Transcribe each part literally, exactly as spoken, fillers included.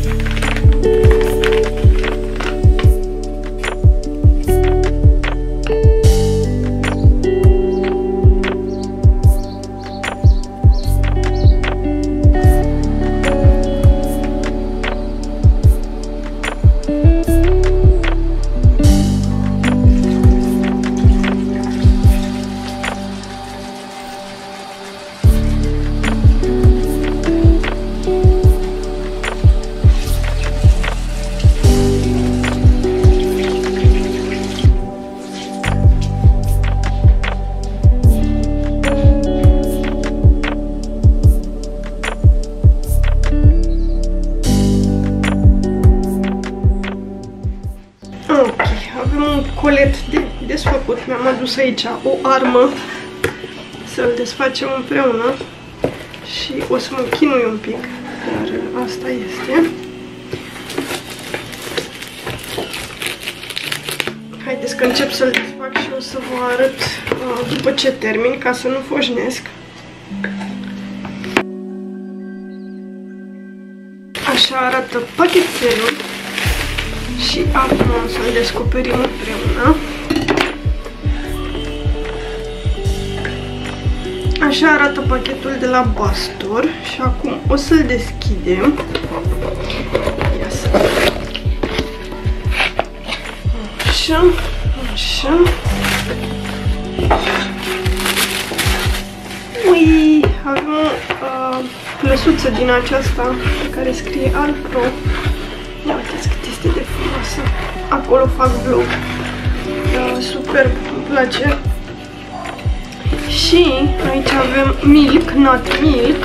colet de desfăcut. Mi-am adus aici o armă să-l desfacem împreună și o să mă chinui un pic, dar asta este. Haideți că încep să-l desfac și o să vă arăt uh, după ce termin, ca să nu foșnesc. Așa arată pachetelul și acum o să-l descoperim împreună. Așa arată pachetul de la Bastor și acum o să-l deschidem. Ia să... Așa, așa. Ui, avem o uh, plăsuță din aceasta care scrie Alpro. Ia uitați cât este de frumoasă. Acolo fac vlog. Uh, superb, îmi place. Și aici avem Milk, Not Milk,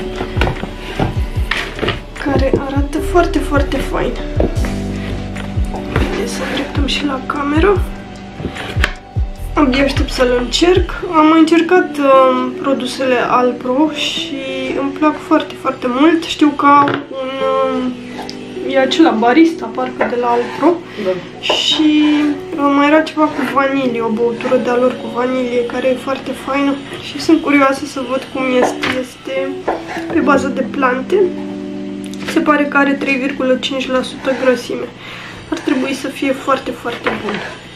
care arată foarte, foarte fain. Haideți să îndreptăm și la cameră. Abia aștept să-l încerc. Am mai încercat uh, produsele Alpro și îmi plac foarte, foarte mult. Știu că au un... Uh, e acela barista, parcă, de la Alpro. Da. Și uh, mai era ceva cu vanilie, o băutură de-a lor cu vanilie, care e foarte faină. Și sunt curioasă să văd cum este. Este pe bază de plante. Se pare că are trei virgulă cinci la sută grăsime. Ar trebui să fie foarte, foarte bun.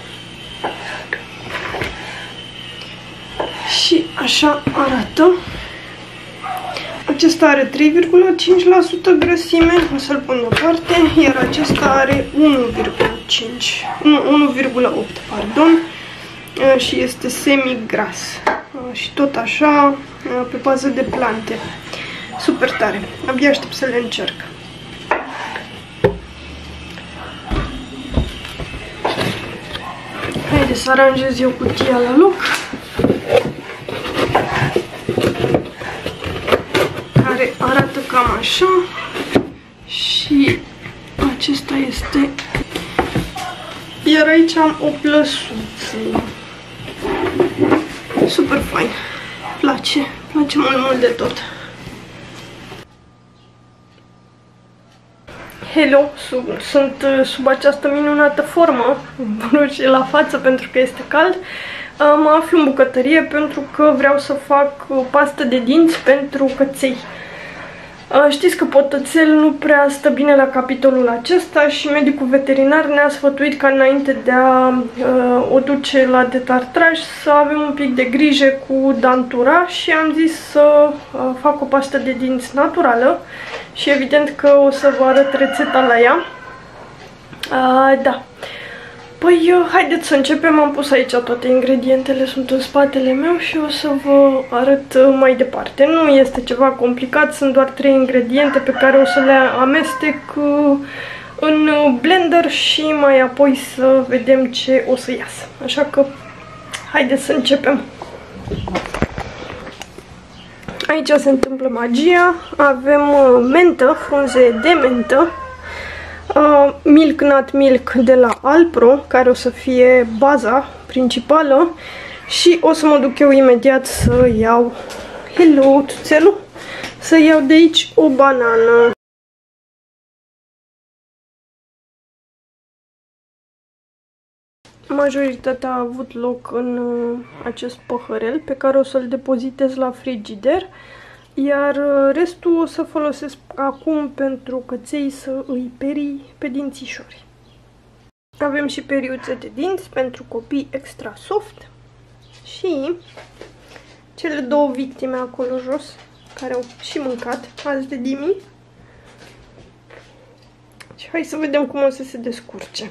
Și așa arată. Acesta are trei virgulă cinci la sută grăsime, o să-l pun deoparte, iar acesta are unu virgulă cinci, unu virgulă opt, pardon, și este semi-gras. Și tot așa, pe bază de plante. Super tare. Abia aștept să le încerc. Haideți să aranjez eu cutia la loc. Care arată cam așa. Și acesta este. Iar aici am o plăsuță. Super fain. Place. Place mult, mult de tot. Hello, sub, sunt sub această minunată formă, și la față pentru că este cald. Mă aflu în bucătărie pentru că vreau să fac pastă de dinți pentru căței. Știți că potățel nu prea stă bine la capitolul acesta și medicul veterinar ne-a sfătuit ca înainte de a uh, o duce la detartraj să avem un pic de grijă cu dantura și am zis să uh, fac o pastă de dinți naturală și evident că o să vă arăt rețeta la ea. Uh, da. Păi, uh, haideți să începem. Am pus aici toate ingredientele, sunt în spatele meu și o să vă arăt uh, mai departe. Nu este ceva complicat, sunt doar trei ingrediente pe care o să le amestec uh, în blender și mai apoi să vedem ce o să iasă. Așa că, haideți să începem. Aici se întâmplă magia. Avem uh, mentă, frunze de mentă. Uh, Milk Not Milk de la Alpro, care o să fie baza principală și o să mă duc eu imediat să iau, hello, tuțelul, să iau de aici o banană. Majoritatea a avut loc în uh, acest păhărel pe care o să-l depozitez la frigider. Iar restul o să folosesc acum pentru căței să îi perii pe dințișori. Avem și periuțe de dinți pentru copii extra soft și cele două victime acolo jos, care au și mâncat azi de Dimi. Și hai să vedem cum o să se descurce.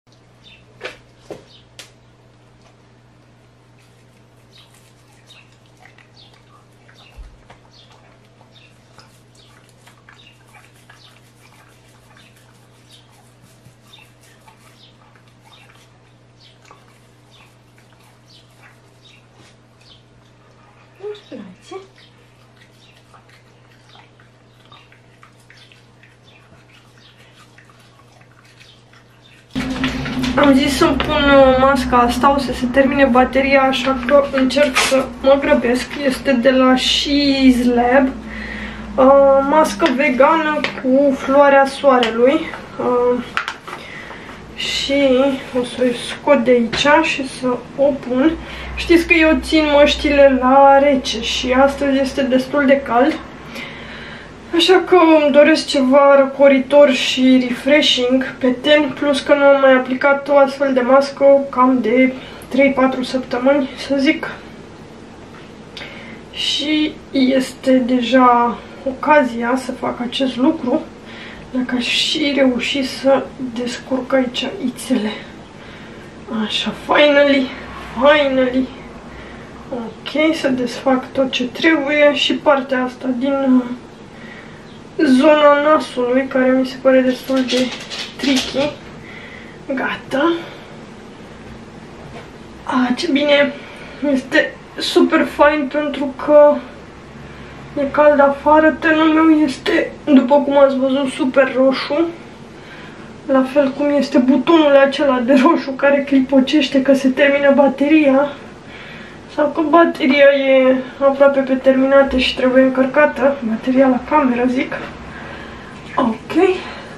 Am zis să-mi pun masca asta, o să se termine bateria, așa că încerc să mă grăbesc. Este de la She's Lab, uh, mască vegană cu floarea soarelui. Uh, și o să o scot de aici și să o pun. Știți că eu țin măștile la rece și astăzi este destul de cald. Așa că îmi doresc ceva răcoritor și refreshing pe ten, plus că nu am mai aplicat o astfel de mască cam de trei patru săptămâni, să zic. Și este deja ocazia să fac acest lucru, dacă aș și reuși să descurc aici ițele. Așa, finally, finally. Ok, să desfac tot ce trebuie și partea asta din zona nasului, care mi se pare destul de tricky. Gata. Ah, ce bine! Este super fain pentru că e cald afară. Tenul meu este, după cum ați văzut, super roșu. La fel cum este butonul acela de roșu care clipocește că se termină bateria. Sau că bateria e aproape pe terminată și trebuie încărcată. Bateria la cameră, zic. Ok.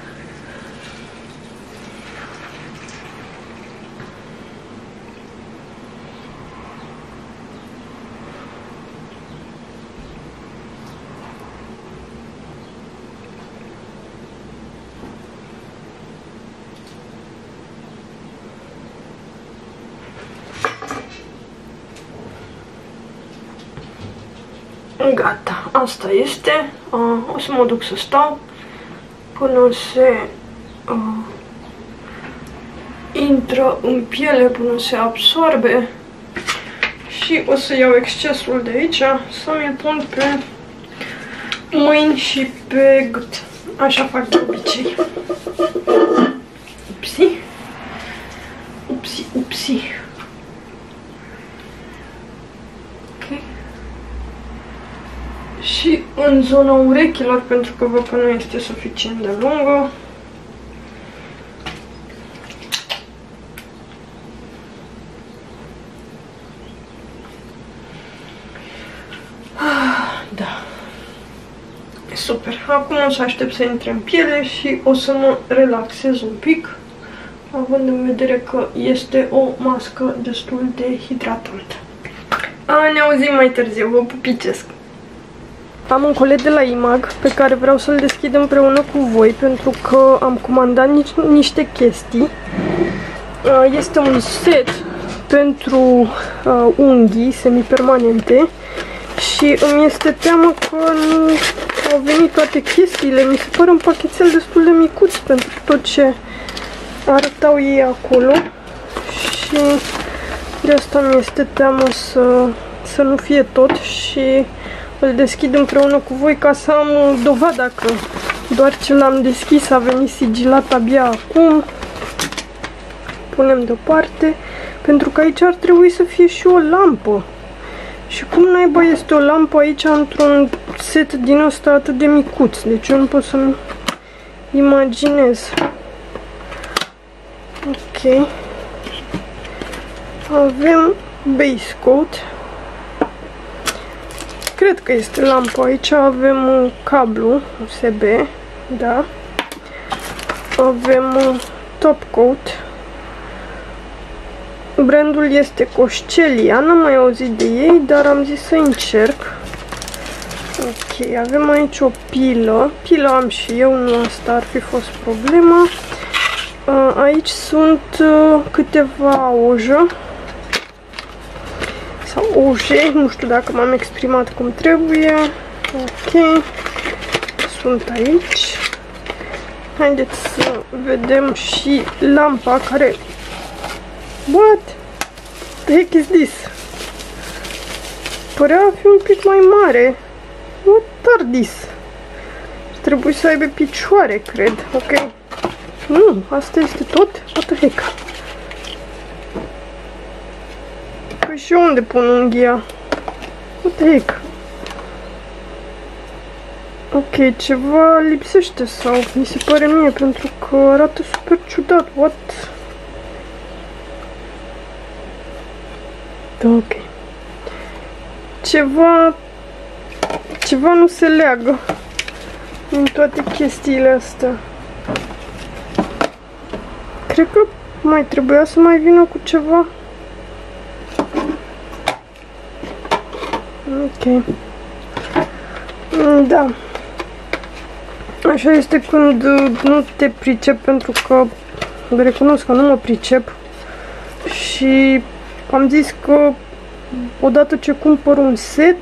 Gata, asta este. Uh, o să mă duc să stau până se uh, intră în piele, până se absorbe și o să iau excesul de aici să mi-l pun pe mâini și pe gât. Așa fac de obicei. Upsi. Upsi, upsi. Și în zona urechilor, pentru că văd că nu este suficient de lungă. Da. Super. Acum o să aștept să intre în piele și o să mă relaxez un pic, având în vedere că este o mască destul de hidratantă. A, ne auzim mai târziu. Vă pupicesc! Am un colet de la IMAG pe care vreau să-l deschid împreună cu voi, pentru că am comandat niște chestii. Este un set pentru uh, unghii semipermanente și îmi este teamă că nu au venit toate chestiile. Mi se pare un pachetel destul de micuț pentru tot ce arătau ei acolo și de asta mi este teamă să, să nu fie tot și îl deschid împreună cu voi ca să am dovada că doar ce l-am deschis a venit sigilat abia acum. Punem deoparte, pentru că aici ar trebui să fie și o lampă. Și cum naiba este o lampă aici într-un set din ăsta atât de micuț? Deci eu nu pot să-mi imaginez. Ok. Avem base coat. Cred că este lampa aici. Avem un cablu U S B, da. Avem un top coat. Brandul este Coscelia, n-am mai auzit de ei, dar am zis să încerc. Ok, avem aici o pilă. Pilă am și eu, nu asta ar fi fost problema. Aici sunt câteva ojă. Sau oje, nu știu dacă m-am exprimat cum trebuie. Ok, sunt aici. Haideți să vedem și lampa care... What? The heck is this? Părea a fi un pic mai mare. What are this? Trebuie să aibă picioare, cred. Ok. Nu, asta este tot? What the heck? Păi și unde pun unghia? What the heck? Ok, ceva lipsește sau mi se pare mie, pentru că arată super ciudat. What? Ok. Ceva... Ceva nu se leagă în toate chestiile astea. Cred că mai trebuia să mai vină cu ceva. Ok. Da. Așa este când nu te pricep, pentru că recunosc că nu mă pricep. Și am zis că odată ce cumpăr un set,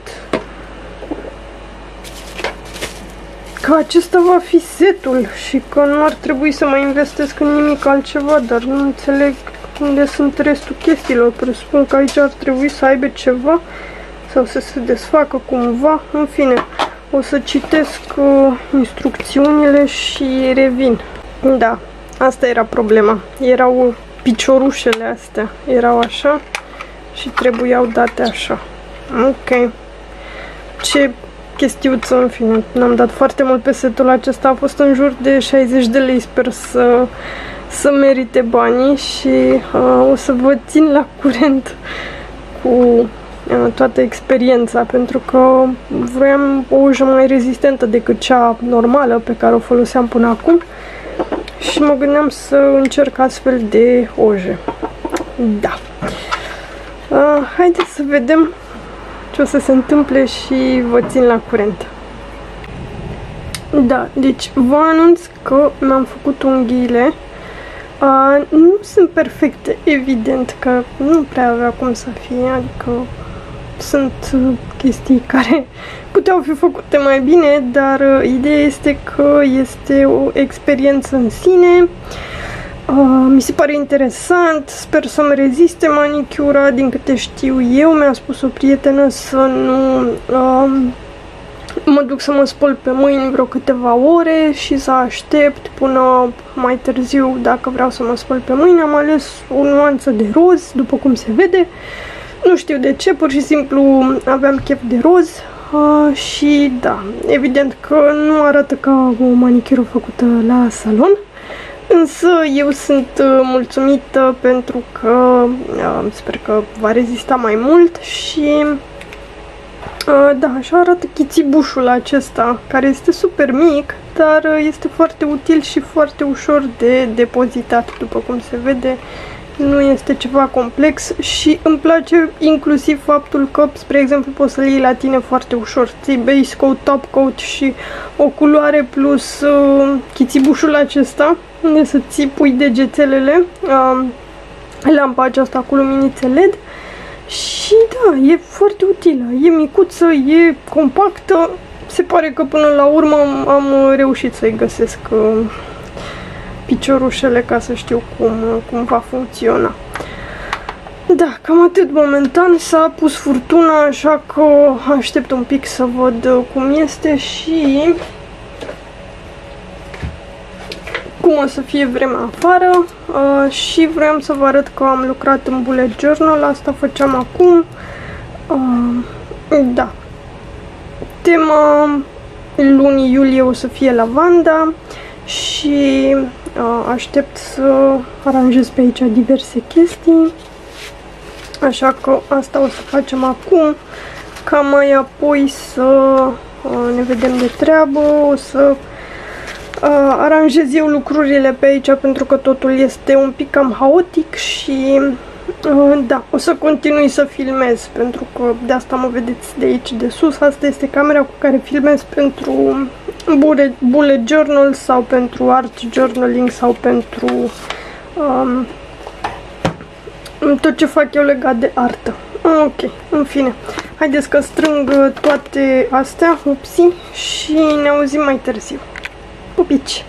că acesta va fi setul și că nu ar trebui să mai investesc în nimic altceva, dar nu înțeleg unde sunt restul chestiilor. Presupun că aici ar trebui să aibă ceva sau să se desfacă cumva. În fine, o să citesc uh, instrucțiunile și revin. Da, asta era problema. Erau piciorușele astea, erau așa și trebuiau date așa. Ok. Ce chestiuță, în fine. N-am dat foarte mult pe setul acesta. A fost în jur de șaizeci de lei. Sper să, să merite banii și uh, o să vă țin la curent cu uh, toată experiența, pentru că vroiam o ojă mai rezistentă decât cea normală pe care o foloseam până acum și mă gândeam să încerc astfel de oje. Da. Uh, haideți să vedem ce o să se întâmple și vă țin la curent. Da, deci vă anunț că mi-am făcut unghiile. Uh, nu sunt perfecte, evident că nu prea avea cum să fie, adică sunt uh, chestii care puteau fi făcute mai bine, dar uh, ideea este că este o experiență în sine. Uh, mi se pare interesant, sper să-mi reziste manicura. Din câte știu eu, mi-a spus o prietenă să nu uh, mă duc să mă spăl pe mâini vreo câteva ore și să aștept până mai târziu dacă vreau să mă spăl pe mâini. Am ales o nuanță de roz, după cum se vede. Nu știu de ce, pur și simplu aveam chef de roz. Uh, și da, evident că nu arată ca o manicură făcută la salon. Însă eu sunt uh, mulțumită pentru că uh, sper că va rezista mai mult și uh, da, așa arată chițibușul acesta, care este super mic, dar uh, este foarte util și foarte ușor de depozitat, după cum se vede. Nu este ceva complex și îmi place inclusiv faptul că, spre exemplu, poți să-l iei la tine foarte ușor. Ții base coat, top coat și o culoare plus uh, chițibușul acesta, unde să ții pui degețelele, uh, lampa aceasta cu luminițe L E D și da, e foarte utilă, e micuță, e compactă. Se pare că până la urmă am reușit să-i găsesc uh, piciorușele ca să știu cum, cum va funcționa. Da, cam atât momentan. S-a pus furtuna, așa că aștept un pic să văd cum este și cum o să fie vremea afară. Uh, și vreau să vă arăt că am lucrat în bullet journal, asta făceam acum. Uh, da. Tema lunii iulie o să fie lavanda și uh, aștept să aranjez pe aici diverse chestii. Așa că asta o să facem acum, ca mai apoi să uh, ne vedem de treabă. O să uh, aranjez eu lucrurile pe aici pentru că totul este un pic cam haotic și Uh, da, o să continui să filmez, pentru că de asta mă vedeți de aici de sus. Asta este camera cu care filmez pentru bullet, bullet journal sau pentru art journaling sau pentru um, tot ce fac eu legat de artă. Ok, în fine. Haideți că strâng toate astea, upsi, și ne auzim mai târziu. Pupici!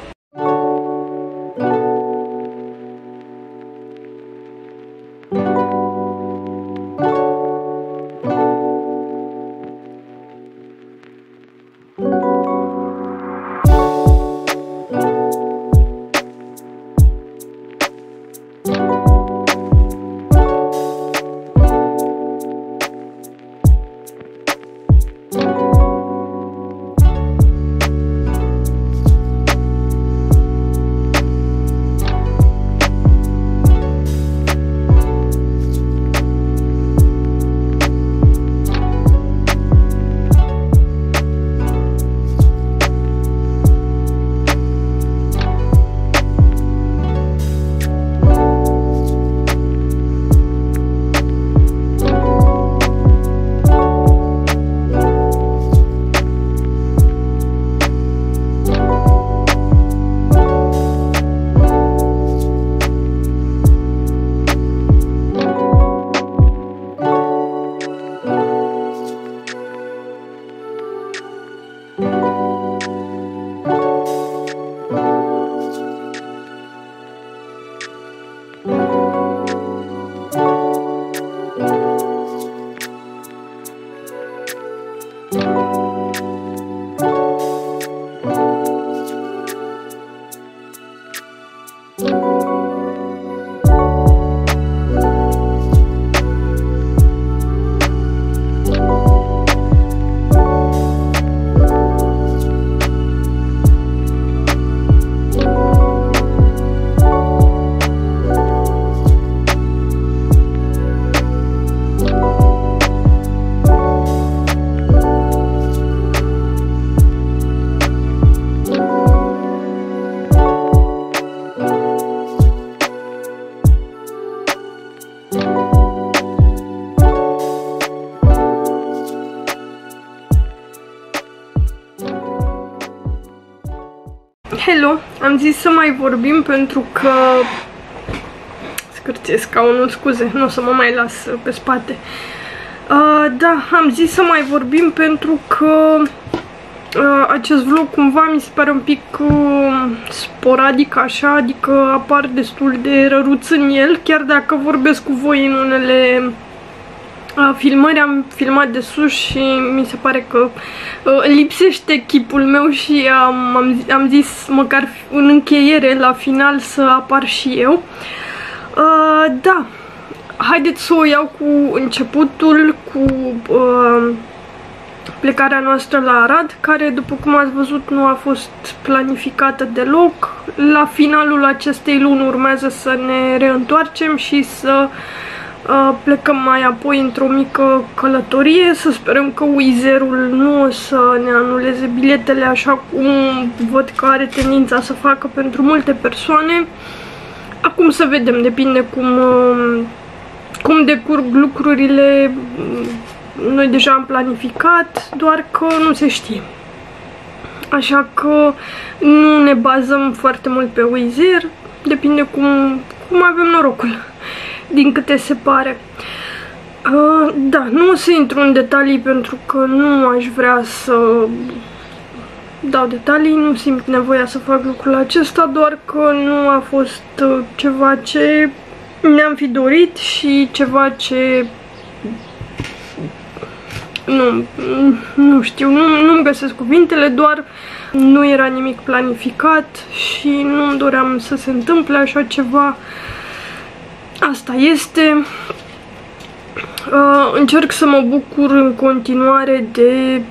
Hello, am zis să mai vorbim pentru că scârție scaunul, scuze, nu o să mă mai las pe spate. Uh, da, am zis să mai vorbim pentru că uh, acest vlog cumva mi se pare un pic uh, sporadic așa, adică apar destul de răruț în el, chiar dacă vorbesc cu voi în unele uh, filmări, am filmat de sus și mi se pare că uh, lipsește chipul meu și am, am, am zis măcar în încheiere, la final, să apar și eu. Uh, da, haideți să o iau cu începutul, cu uh, plecarea noastră la Arad, care, după cum ați văzut, nu a fost planificată deloc. La finalul acestei luni urmează să ne reîntoarcem și să uh, plecăm mai apoi într-o mică călătorie. Să sperăm că Wizz-Air-ul nu o să ne anuleze biletele, așa cum văd că are tendința să facă pentru multe persoane. Acum să vedem, depinde cum, cum decurg lucrurile. Noi deja am planificat, doar că nu se știe. Așa că nu ne bazăm foarte mult pe Wizz-Air, depinde cum, cum avem norocul, din câte se pare. Uh, da, nu o să intru în detalii pentru că nu aș vrea să dau detalii, nu simt nevoia să fac lucrul acesta, doar că nu a fost ceva ce ne-am fi dorit și ceva ce nu, nu știu, nu, nu-mi găsesc cuvintele, doar nu era nimic planificat și nu-mi doream să se întâmple așa ceva. Asta este. Uh, încerc să mă bucur în continuare de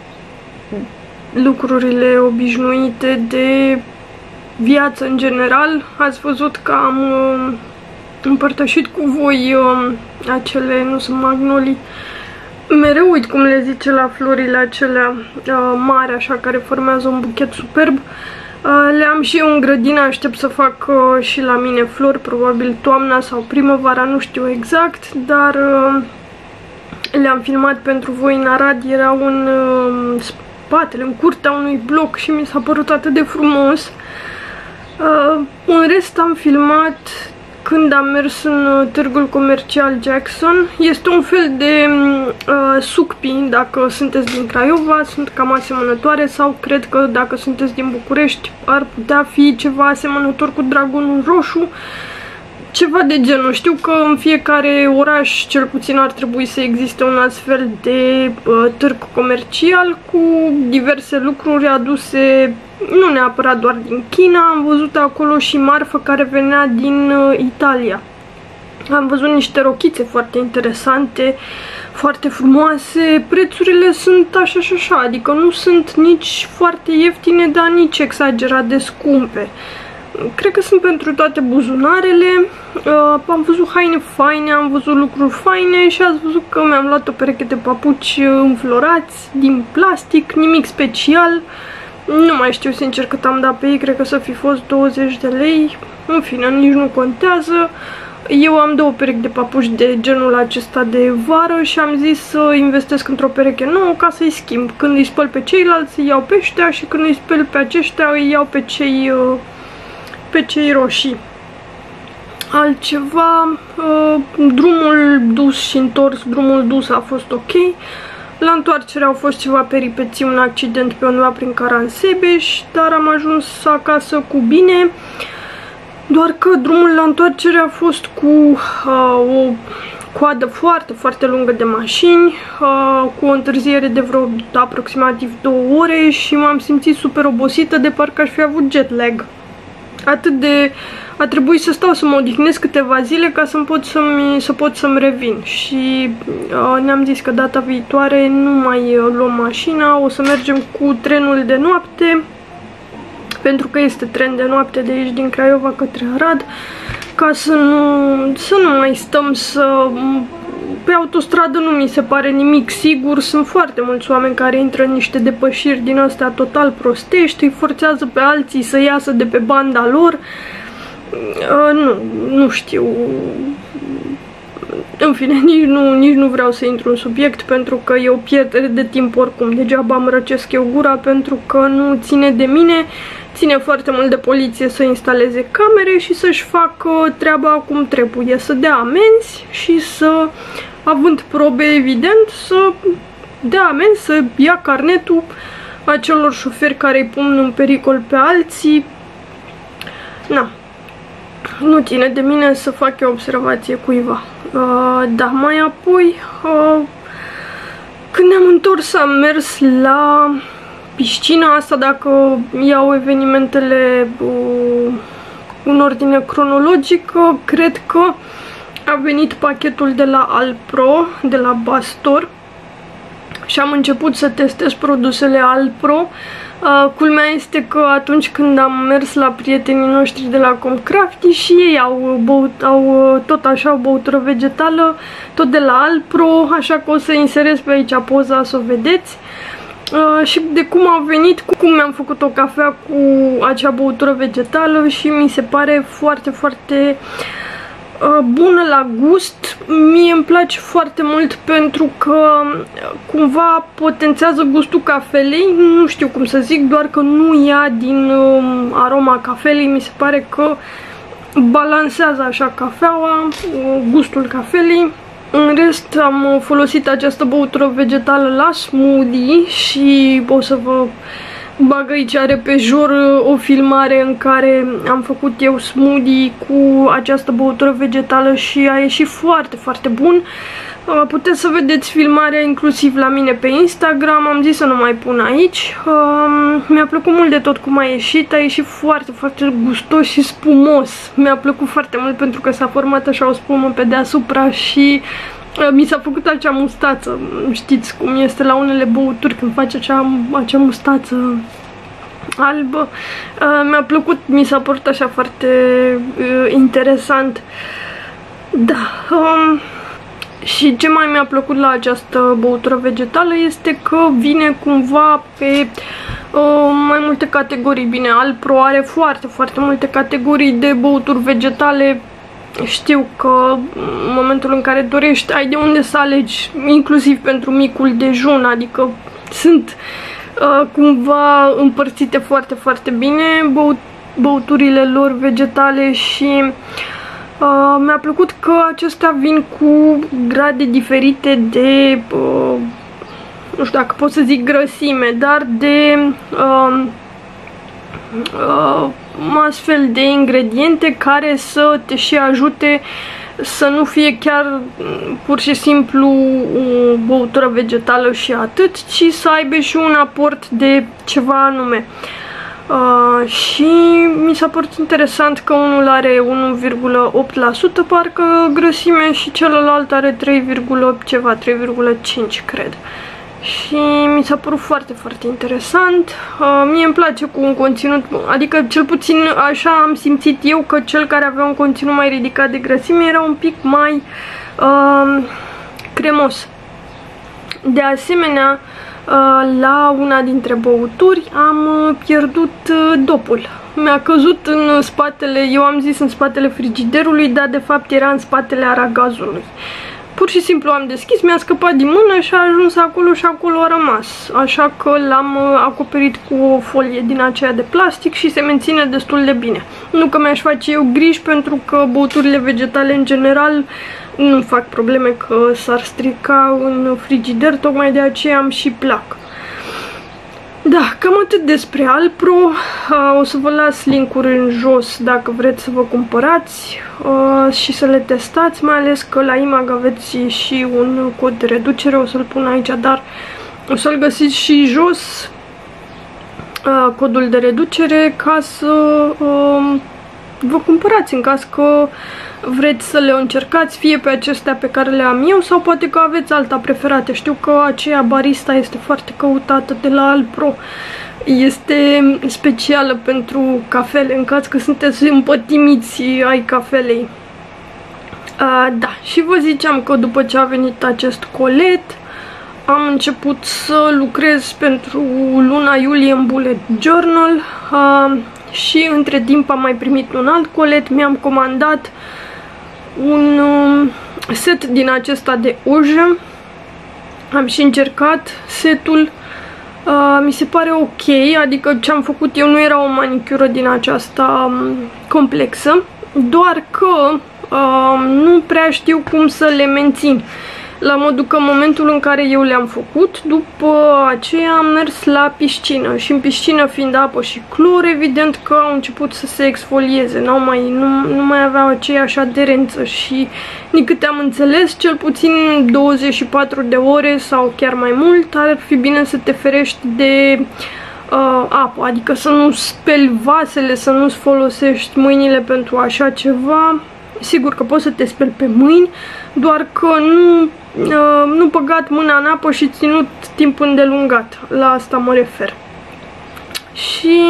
lucrurile obișnuite, de viață în general. Ați văzut că am uh, împărtășit cu voi uh, acele, nu sunt magnolii, mereu uit cum le zice la florile acelea uh, mari, așa, care formează un buchet superb. Le am și eu în grădină, aștept să fac și la mine flori, probabil toamna sau primăvara, nu știu exact, dar le-am filmat pentru voi în Arad, erau în spatele, în curtea unui bloc și mi s-a părut atât de frumos. În rest am filmat când am mers în târgul comercial Jackson. Este un fel de uh, sucpi, dacă sunteți din Craiova, sunt cam asemănătoare, sau cred că dacă sunteți din București ar putea fi ceva asemănător cu Dragonul Roșu, ceva de genul. Știu că în fiecare oraș cel puțin ar trebui să existe un astfel de uh, târg comercial cu diverse lucruri aduse nu neapărat doar din China. Am văzut acolo și marfă care venea din uh, Italia. Am văzut niște rochițe foarte interesante, foarte frumoase. Prețurile sunt așa și așa, adică nu sunt nici foarte ieftine, dar nici exagerat de scumpe. Cred că sunt pentru toate buzunarele. Uh, am văzut haine faine, am văzut lucruri faine și ați văzut că mi-am luat o pereche de papuci înflorați din plastic, nimic special. Nu mai știu sincer cât am dat pe ei, cred că să fi fost douăzeci de lei. În fine, nici nu contează. Eu am două perechi de papuci de genul acesta de vară și am zis să investesc într-o pereche nouă ca să-i schimb. Când îi spăl pe ceilalți, îi iau pe ăștia și când îi spăl pe aceștia, îi iau pe cei, pe cei roșii. Altceva, drumul dus și întors, drumul dus a fost ok. La întoarcere au fost ceva peripeții, un accident pe undeva prin Caransebeș, dar am ajuns acasă cu bine. Doar că drumul la întoarcere a fost cu uh, o coadă foarte, foarte lungă de mașini, uh, cu o întârziere de vreo aproximativ două ore și m-am simțit super obosită, de parcă aș fi avut jet lag. Atât de... a trebuit să stau să mă odihnesc câteva zile ca să pot să-mi să pot să-mi revin. Și uh, ne-am zis că data viitoare nu mai uh, luăm mașina, o să mergem cu trenul de noapte, pentru că este tren de noapte de aici din Craiova către Arad, ca să nu, să nu mai stăm să... Pe autostradă nu mi se pare nimic sigur, sunt foarte mulți oameni care intră în niște depășiri din astea total prostești, îi forțează pe alții să iasă de pe banda lor. Uh, nu, nu știu. În fine, nici nu, nici nu vreau să intru în subiect pentru că e o pierdere de timp oricum. Degeaba îmi răcesc eu gura pentru că nu ține de mine. Ține foarte mult de poliție să instaleze camere și să-și facă treaba cum trebuie, să dea amenzi și să, având probe evident, să dea amenzi, să ia carnetul acelor șoferi care îi pun în pericol pe alții. Na, nu ține de mine să fac eu observație cuiva. Uh, da, mai apoi, uh, când ne-am întors, am mers la piscina asta, dacă iau evenimentele uh, în ordine cronologică, cred că a venit pachetul de la Alpro, de la Bastor, și am început să testez produsele Alpro. Uh, culmea este că atunci când am mers la prietenii noștri de la Comcrafty și ei au, băut, au tot așa o băutură vegetală, tot de la Alpro, așa că o să inserez pe aici poza să o vedeți. Uh, și de cum au venit, cum mi-am făcut o cafea cu acea băutură vegetală și mi se pare foarte, foarte uh, bună la gust. Mie îmi place foarte mult pentru că cumva potențează gustul cafelei, nu știu cum să zic, doar că nu ia din uh, aroma cafelei, mi se pare că balansează așa cafeaua, uh, gustul cafelei. În rest am folosit această băutură vegetală la smoothie și o să vă bag aici repejor o filmare în care am făcut eu smoothie cu această băutură vegetală și a ieșit foarte, foarte bun. Puteți să vedeți filmarea inclusiv la mine pe Instagram, am zis să nu mai pun aici. Mi-a plăcut mult de tot cum a ieșit, a ieșit foarte, foarte gustos și spumos. Mi-a plăcut foarte mult pentru că s-a format așa o spumă pe deasupra și mi s-a făcut acea mustață. Știți cum este la unele băuturi când face acea, acea mustață albă. Mi-a plăcut, mi s-a părut așa foarte uh, interesant. Da. Um, Și ce mai mi-a plăcut la această băutură vegetală este că vine cumva pe uh, mai multe categorii. Bine, Alpro are foarte, foarte multe categorii de băuturi vegetale. Știu că în momentul în care dorești, ai de unde să alegi, inclusiv pentru micul dejun, adică sunt uh, cumva împărțite foarte, foarte bine băut băuturile lor vegetale și uh, mi-a plăcut că acestea vin cu grade diferite de, uh, nu știu dacă pot să zic grăsime, dar de uh, uh, astfel de ingrediente care să te și ajute să nu fie chiar pur și simplu o băutură vegetală și atât, ci să aibă și un aport de ceva anume. Uh, și mi s-a părut interesant că unul are unu virgulă opt la sută parcă grăsime și celălalt are trei, ceva, trei virgulă cinci cred. Și mi s-a părut foarte, foarte interesant. Uh, mie îmi place cu un conținut, adică cel puțin așa am simțit eu că cel care avea un conținut mai ridicat de grăsime era un pic mai uh, cremos. De asemenea, la una dintre băuturi am pierdut dopul. Mi-a căzut în spatele, eu am zis în spatele frigiderului, dar de fapt era în spatele aragazului. Pur și simplu am deschis, mi-a scăpat din mână și a ajuns acolo și acolo a rămas. Așa că l-am acoperit cu o folie din aceea de plastic și se menține destul de bine. Nu că mi-aș face eu griji, pentru că băuturile vegetale în general nu fac probleme că s-ar strica în frigider, tocmai de aceea am și plac. Da, cam atât despre Alpro. O să vă las link-uri în jos dacă vreți să vă cumpărați și să le testați, mai ales că la I M A G aveți și un cod de reducere, o să-l pun aici, dar o să-l găsiți și jos, codul de reducere, ca să vă cumpărați în caz că vreți să le încercați, fie pe acestea pe care le am eu sau poate că aveți alta preferată. Știu că aceea barista este foarte căutată de la Alpro, este specială pentru cafele, în caz că sunteți împătimiți ai cafelei. Uh, da, și vă ziceam că după ce a venit acest colet, am început să lucrez pentru luna iulie în bullet journal. Uh, Și între timp am mai primit un alt colet, mi-am comandat un um, set din acesta de ojă. Am și încercat setul, uh, mi se pare ok, adică ce am făcut eu nu era o manicură din aceasta um, complexă, doar că uh, nu prea știu cum să le mențin. La modul că în momentul în care eu le-am făcut, după aceea am mers la piscină și în piscină, fiind apă și clor, evident că au început să se exfolieze, n-au mai, nu, nu mai aveau aceeași aderență și, din câte am înțeles, cel puțin douăzeci și patru de ore sau chiar mai mult ar fi bine să te ferești de uh, apă, adică să nu speli vasele, să nu-ți folosești mâinile pentru așa ceva. Sigur că poți să te speli pe mâini, doar că nu, uh, nu băgat mâna în apă și ținut timp îndelungat. La asta mă refer. Și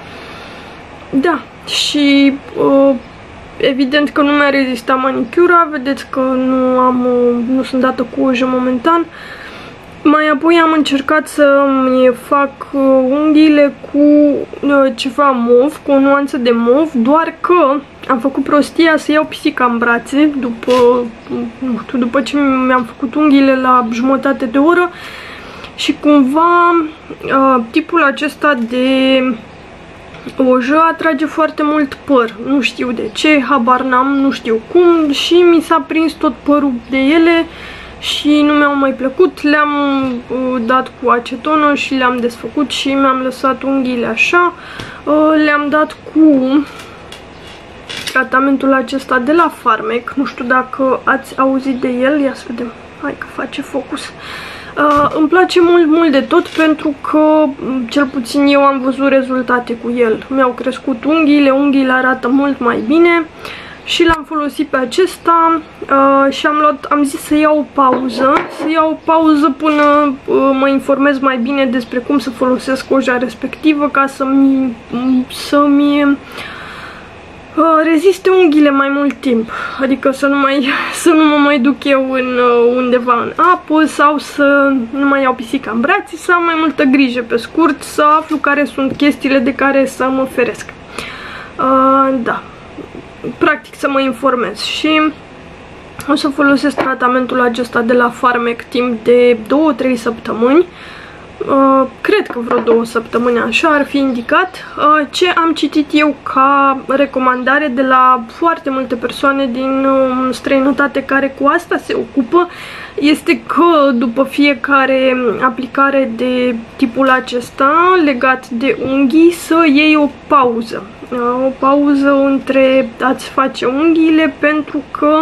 da, și uh, evident că nu mi-a rezistat manicura, vedeți că nu, am, nu sunt dată cu ojă momentan. Mai apoi am încercat să-mi fac unghiile cu uh, ceva mov, cu o nuanță de mov, doar că am făcut prostia să iau pisica în brațe după, nu știu, după ce mi-am făcut unghiile la jumătate de oră și cumva uh, tipul acesta de ojă atrage foarte mult păr. Nu știu de ce, habar n-am, nu știu cum, și mi s-a prins tot părul de ele și nu mi-au mai plăcut. Le-am uh, dat cu acetonă și le-am desfăcut și mi-am lăsat unghiile așa. Uh, le-am dat cu tratamentul acesta de la Farmec, nu știu dacă ați auzit de el, ia să vedem, hai că face focus. Uh, îmi place mult, mult de tot, pentru că cel puțin eu am văzut rezultate cu el. Mi-au crescut unghiile, unghiile arată mult mai bine și l-am folosit pe acesta uh, și am luat, am zis să iau o pauză, să iau o pauză până uh, mă informez mai bine despre cum să folosesc oja respectivă, ca să-mi să-mi reziste unghiile mai mult timp, adică să nu, mai, să nu mă mai duc eu în, undeva în apă sau să nu mai iau pisica în brațe, să am mai multă grijă, pe scurt, să aflu care sunt chestiile de care să mă feresc. Uh, da, practic să mă informez și o să folosesc tratamentul acesta de la Pharmec timp de două trei săptămâni. Uh, cred că vreo două săptămâni așa ar fi indicat. Uh, ce am citit eu ca recomandare de la foarte multe persoane din uh, străinătate care cu asta se ocupă este că după fiecare aplicare de tipul acesta legat de unghii să iei o pauză. Uh, o pauză între a-ți face unghiile, pentru că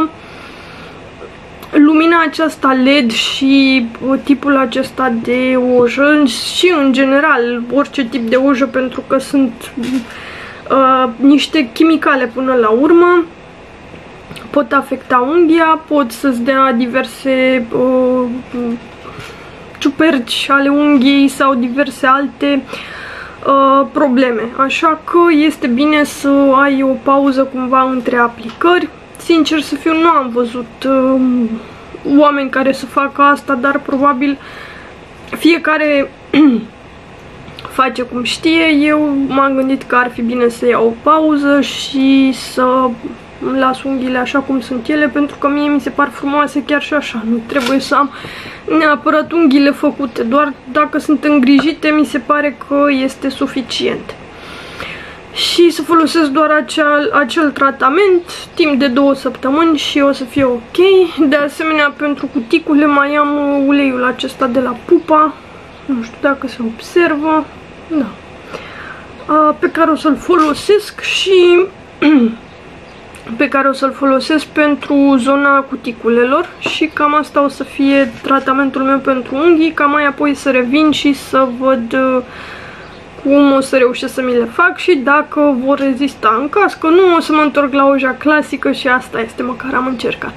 lumina aceasta L E D și tipul acesta de ojă și în general orice tip de ojă, pentru că sunt uh, niște chimicale până la urmă, pot afecta unghia, pot să-ți dea diverse uh, ciuperci ale unghiei sau diverse alte uh, probleme. Așa că este bine să ai o pauză cumva între aplicări. Sincer să fiu, nu am văzut uh, oameni care să facă asta, dar probabil fiecare face cum știe. Eu m-am gândit că ar fi bine să iau o pauză și să las unghiile așa cum sunt ele, pentru că mie mi se par frumoase chiar și așa. Nu trebuie să am neapărat unghiile făcute, doar dacă sunt îngrijite mi se pare că este suficient. Și să folosesc doar acel, acel tratament timp de două săptămâni și o să fie ok. De asemenea, pentru cuticule mai am uleiul acesta de la Pupa, nu știu dacă se observă, da, pe care o să-l folosesc și pe care o să-l folosesc pentru zona cuticulelor și cam asta o să fie tratamentul meu pentru unghii, ca mai apoi să revin și să văd cum o să reușesc să mi le fac și dacă vor rezista. În caz că nu, o să mă întorc la oja clasică și asta este, măcar am încercat.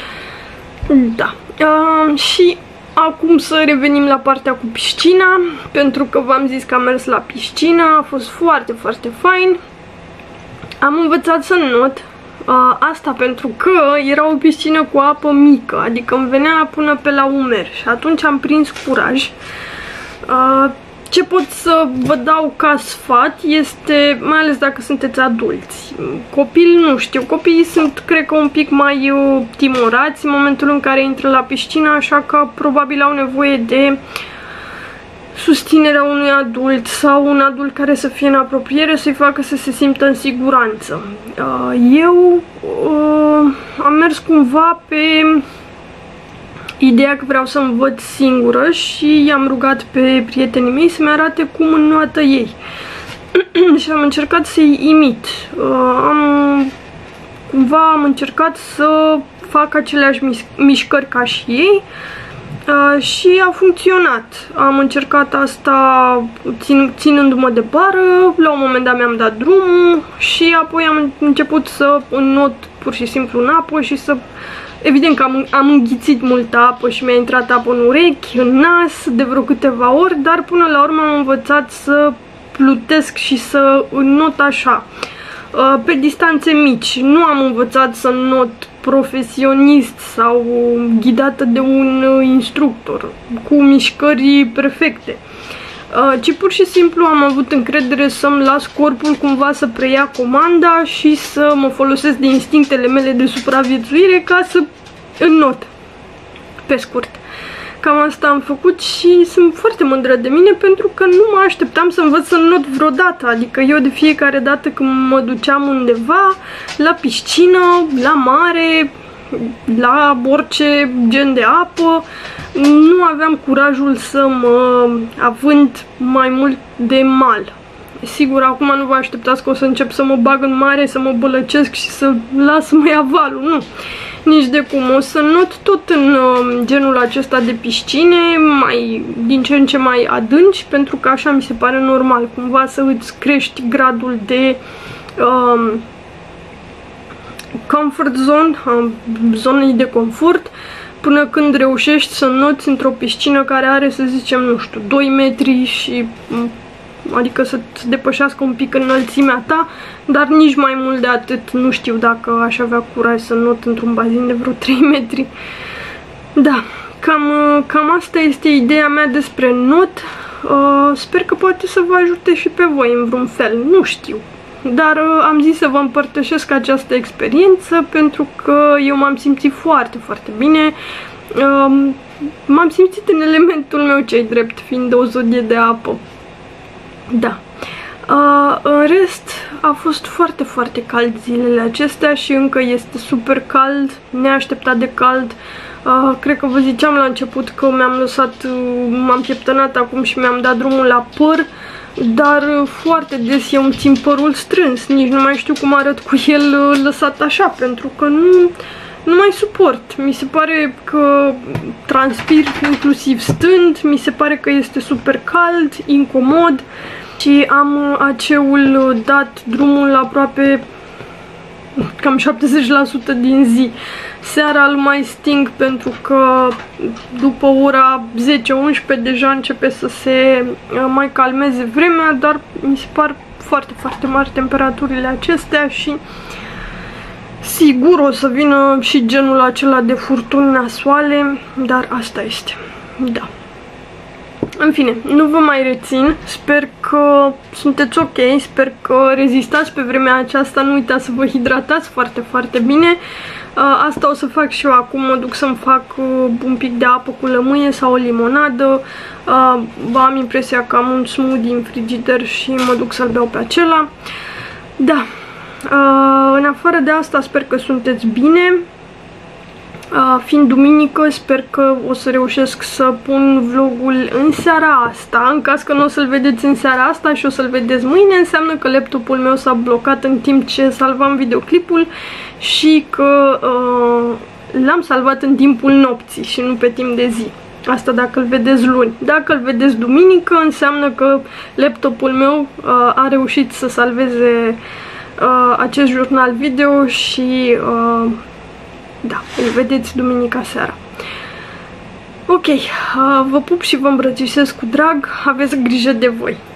Da. Uh, și acum să revenim la partea cu piscina, pentru că v-am zis că am mers la piscină, a fost foarte, foarte fain. Am învățat să not. Uh, asta pentru că era o piscină cu apă mică, adică îmi venea până pe la umeri și atunci am prins curaj. Uh, Ce pot să vă dau ca sfat este, mai ales dacă sunteți adulți, copii nu știu, copiii sunt, cred că, un pic mai uh, timorați în momentul în care intră la piscină, așa că probabil au nevoie de susținerea unui adult sau un adult care să fie în apropiere, să-i facă să se simtă în siguranță. Uh, eu uh, am mers cumva pe ideea că vreau să învăț singură și i-am rugat pe prietenii mei să-mi arate cum înnoată ei. Și am încercat să-i imit. Uh, am, cumva am încercat să fac aceleași mișcări ca și ei uh, și a funcționat. Am încercat asta țin, ținându-mă de bară, la un moment dat mi-am dat drumul și apoi am început să înnot pur și simplu în apă și să... Evident că am, am înghițit multă apă și mi-a intrat apă în urechi, în nas, de vreo câteva ori, dar până la urmă am învățat să plutesc și să înnot așa, pe distanțe mici. Nu am învățat să înnot profesionist sau ghidată de un instructor, cu mișcări perfecte, ci pur și simplu am avut încredere să-mi las corpul cumva să preia comanda și să mă folosesc de instinctele mele de supraviețuire ca să înnot, pe scurt. Cam asta am făcut și sunt foarte mândră de mine, pentru că nu mă așteptam să învăț să înnot vreodată. Adică eu de fiecare dată când mă duceam undeva, la piscină, la mare, la orice gen de apă, nu aveam curajul să mă avânt mai mult de mal. Sigur, acum nu vă așteptați că o să încep să mă bag în mare, să mă bălăcesc și să las să mă ia valul, nu. Nici de cum. O să not tot în uh, genul acesta de piscine, mai, din ce în ce mai adânci, pentru că așa mi se pare normal, cumva să îți crești gradul de uh, comfort zone, uh, zonei de confort, până când reușești să noți într-o piscină care are, să zicem, nu știu, doi metri și adică să depășească un pic înălțimea ta, dar nici mai mult de atât. Nu știu dacă aș avea curaj să not într-un bazin de vreo trei metri. Da, cam, cam asta este ideea mea despre not. Uh, sper că poate să vă ajute și pe voi în vreun fel, nu știu. Dar uh, am zis să vă împărtășesc această experiență pentru că eu m-am simțit foarte, foarte bine. Uh, m-am simțit în elementul meu cei drept, fiind o zodie de apă. Da. Uh, în rest, a fost foarte, foarte cald zilele acestea și încă este super cald, neașteptat de cald. Uh, cred că vă ziceam la început că mi-am lăsat, uh, m-am pieptănat acum și mi-am dat drumul la păr, dar uh, foarte des eu îmi țin părul strâns, nici nu mai știu cum arăt cu el uh, lăsat așa, pentru că nu, nu mai suport. Mi se pare că transpir inclusiv stând, mi se pare că este super cald, incomod și am aceul dat drumul aproape cam șaptezeci la sută din zi. Seara îl mai sting pentru că după ora zece unsprezece deja începe să se mai calmeze vremea, dar mi se par foarte, foarte mari temperaturile acestea și sigur o să vină și genul acela de furtuni nasoale, dar asta este. Da. În fine, nu vă mai rețin, sper că sunteți ok, sper că rezistați pe vremea aceasta, nu uitați să vă hidratați foarte, foarte bine. Asta o să fac și eu acum, mă duc să-mi fac un pic de apă cu lămâie sau o limonadă. Am impresia că am un smoothie în frigider și mă duc să-l beau pe acela. Da, în afară de asta sper că sunteți bine. Uh, fiind duminică, sper că o să reușesc să pun vlogul în seara asta. În caz că nu o să-l vedeți în seara asta și o să-l vedeți mâine, înseamnă că laptopul meu s-a blocat în timp ce salvam videoclipul și că uh, l-am salvat în timpul nopții și nu pe timp de zi. Asta dacă îl vedeți luni. Dacă îl vedeți duminică, înseamnă că laptopul meu uh, a reușit să salveze uh, acest jurnal video și uh, da, îl vedeți duminica seara. Ok, vă pup și vă îmbrățișez cu drag, aveți grijă de voi.